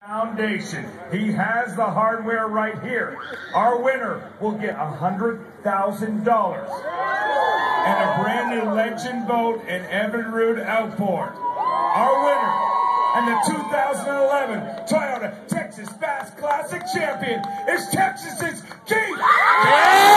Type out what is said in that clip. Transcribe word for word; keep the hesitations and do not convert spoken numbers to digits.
Foundation. He has the hardware right here. Our winner will get one hundred thousand dollars and a brand new legend boat and Evinrude outboard. Our winner and the two thousand eleven Toyota Texas Bass Classic champion is Texas's Keith.